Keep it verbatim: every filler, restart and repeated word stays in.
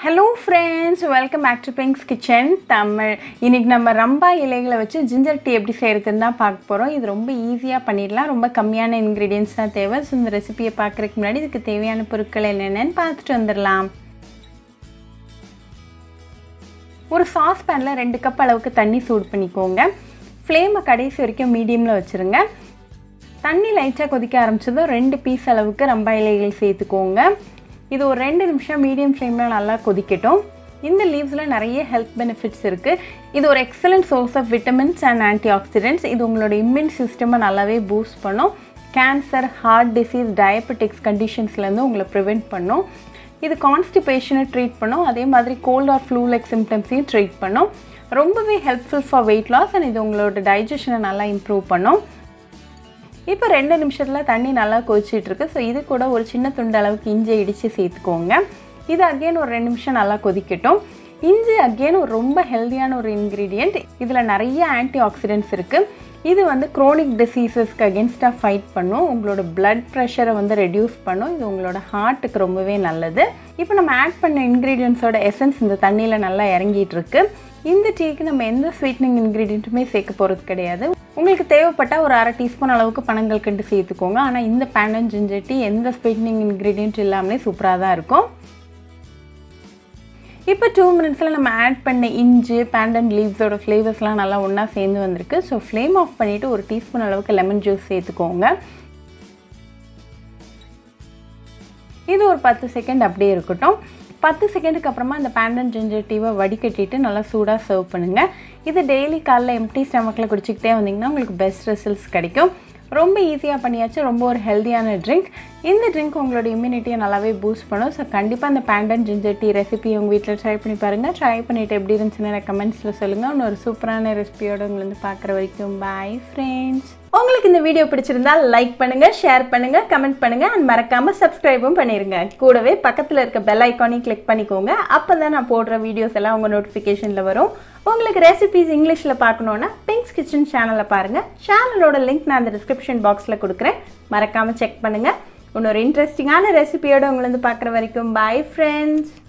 Hello friends, welcome back to Pink's Kitchen Tamil. இன்னைக்கு நம்ம ரம்பா இலைகளை வச்சு ginger tea எப்படி செய்யறதுன்னு தான் பார்க்க போறோம். இது ரொம்ப ஈஸியா பண்ணிடலாம். ரொம்ப கம்மியான ingredients தான் தேவை. சோ இந்த ரெசிபியை பார்க்கறதுக்கு முன்னாடி இதுக்கு தேவையான பொருட்கள் என்னென்னன்னு பார்த்துட்டு வந்துடலாம். ஒரு சாஸ் panல ரெண்டு கப் அளவுக்கு தண்ணி சூடு பண்ணிக்கோங்க. ஃப்ளேமை கடைசி வரைக்கும் மீடியம்ல வச்சிருங்க. தண்ணி லைட்டா கொதிக்க ஆரம்பிச்சதும் ரெண்டு பீஸ் அளவுக்கு ரம்பா இலைகள் சேர்த்துக்கோங்க. இது ஒரு ரெண்டு நிமிஷம் மீடியம் ஃப்ளேம்ல நல்லா கொதிக்கட்டும். இந்த லீவ்ஸ்ல நிறைய ஹெல்த் பெனிஃபிட்ஸ் இருக்கு. இது ஒரு excellent source of vitamins and antioxidants. இது உங்களோட இம்யூன் சிஸ்டமை நல்லாவே பூஸ்ட் பண்ணும். கேன்சர், ஹார்ட் டிசீஸ், டயபெட்டிக்ஸ் கண்டிஷன்ஸ்லேருந்து உங்களை ப்ரிவெண்ட் பண்ணும். இது கான்ஸ்டிபேஷனை ட்ரீட் பண்ணும். அதே மாதிரி கோல்ட் ஆர் ஃப்ளூ லைக் சிம்டம்ஸையும் ட்ரீட் பண்ணும். ரொம்பவே helpful for weight loss and இது உங்களோட டைஜஷனை நல்லா இம்ப்ரூவ் பண்ணும். இப்போ ரெண்டு நிமிஷத்தில் தண்ணி நல்லா கொதிச்சிட்டு இருக்கு. ஸோ இது கூட ஒரு சின்ன துண்டு அளவுக்கு இஞ்சி இடித்து சேர்த்துக்கோங்க. இது அகெயின் ஒரு ரெண்டு நிமிஷம் நல்லா கொதிக்கட்டும். இஞ்சி அகெயின் ஒரு ரொம்ப ஹெல்த்தியான ஒரு இன்க்ரீடியண்ட். இதில் நிறைய ஆன்டி ஆக்சிடென்ட்ஸ் இருக்குது. இது வந்து க்ரோனிக் டிசீசஸ்க்கு அகென்ஸ்டாக ஃபைட் பண்ணும். உங்களோட பிளட் ப்ரெஷரை வந்து ரெடியூஸ் பண்ணும். இது உங்களோட ஹார்ட்டுக்கு ரொம்பவே நல்லது. இப்போ நம்ம ஆட் பண்ண இன்க்ரீடியன்ஸோட எசன்ஸ் இந்த தண்ணியில் நல்லா இறங்கிட்டு இருக்கு. இந்த டீக்கு நம்ம எந்த ஸ்வீட்னிங் இன்க்ரீடியண்ட்டுமே சேர்க்க போகிறது கிடையாது. உங்களுக்கு தேவைப்பட்டால் ஒரு அரை டீஸ்பூன் அளவுக்கு பனங்கல்கண்டு சேர்த்துக்கோங்க. ஆனால் இந்த பேண்டன் ஜிஞ்சர் டீ எந்த ஸ்வீட்னிங் இன்க்ரீடியண்ட் இல்லாமலே சூப்பராக தான் இருக்கும். இப்போ டூ மினிட்ஸில் நம்ம ஆட் பண்ண இஞ்சி, பேண்டன் லீவ்ஸோட ஃப்ளேவர்ஸ்லாம் நல்லா ஒன்றா சேர்ந்து வந்திருக்கு. ஸோ ஃப்ளேம் ஆஃப் பண்ணிவிட்டு ஒரு டீஸ்பூன் அளவுக்கு லெமன் ஜூஸ் சேர்த்துக்கோங்க. இது ஒரு பத்து செகண்ட் அப்படியே இருக்கட்டும். பத்து செகண்டுக்கு அப்புறமா இந்த பேண்டன் ஜிஞ்சர் டீவை வடிகட்டிட்டு நல்லா சூடாக சர்வ் பண்ணுங்கள். இது டெய்லி காலைல எம்டி ஸ்டமக்கில் குடிச்சிக்கிட்டே வந்தீங்கன்னா உங்களுக்கு பெஸ்ட் ரிசல்ட்ஸ் கிடைக்கும். ரொம்ப ஈஸியாக பண்ணியாச்சு. ரொம்ப ஒரு ஹெல்த்தியான ட்ரிங்க். இந்த ட்ரிங்க் உங்களோட இம்யூனிட்டியை நல்லாவே பூஸ்ட் பண்ணும். ஸோ கண்டிப்பாக அந்த பேண்டன் ஜிஞ்சர் டீ ரெசிபி உங்கள் வீட்டில் ட்ரை பண்ணி பாருங்கள். ட்ரை பண்ணிவிட்டு எப்படி இருந்துச்சுன்னு கமெண்ட்ஸில் சொல்லுங்கள். இன்னொரு சூப்பரான ரெசிபியோடு உங்களை வந்து பார்க்குற வரைக்கும் பாய் ஃப்ரெண்ட்ஸ். உங்களுக்கு இந்த வீடியோ பிடிச்சிருந்தா லைக் பண்ணுங்க, ஷேர் பண்ணுங்க, கமெண்ட் பண்ணுங்க அண்ட் மறக்காம சப்ஸ்கிரைபும் பண்ணிருங்க. கூடவே பக்கத்தில் இருக்க பெல் ஐக்கானையும் கிளிக் பண்ணிக்கோங்க. அப்பதான் நான் போடுற வீடியோஸ் எல்லாம் உங்க நோட்டிஃபிகேஷன்ல வரும். உங்களுக்கு ரெசிபிஸ் இங்கிலீஷ்ல பார்க்கணும்னா பிங்க்ஸ் கிச்சன் சேனலை பாருங்க. சேனலோட லிங்க் நான் அந்த டிஸ்கிரிப்ஷன் பாக்ஸ்ல கொடுக்குறேன். மறக்காம செக் பண்ணுங்க. இன்னொரு இன்ட்ரெஸ்டிங்கான ரெசிபியோட உங்களை வந்து பார்க்குற வரைக்கும் பாய் ஃப்ரெண்ட்ஸ்.